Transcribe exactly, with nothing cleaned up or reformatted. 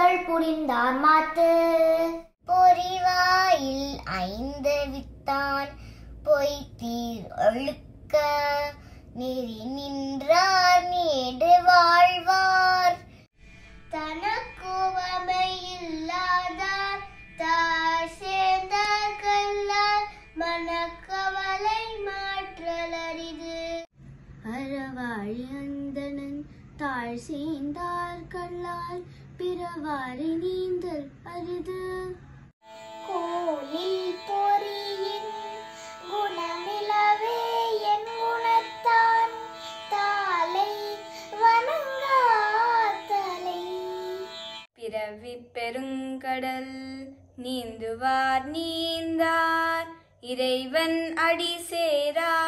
பொருள் புரிந்தார் மாத்து. பொறிவாயில் ஐந்து வித்தான் பொய்த்தீர் ஒழுக்க நெறி நின்றார் நீடு வாழ்வார். தனக்குவமையில்லாதார் தார் சேர்ந்தார் கல்லார் மனக்கவலை மாற்றலரிது. அறவாழி அந்தணன் தாழ் சேர்ந்தார் கல்லால் பிறவாரி நீந்தல் அரிது. கோலில் பொறியின் குணமிலவே என் குணத்தான் தாலை வணங்காத்தலை. பிறவி பெருங்கடல் நீந்துவார் நீந்தார் இறைவன் அடி சேரார்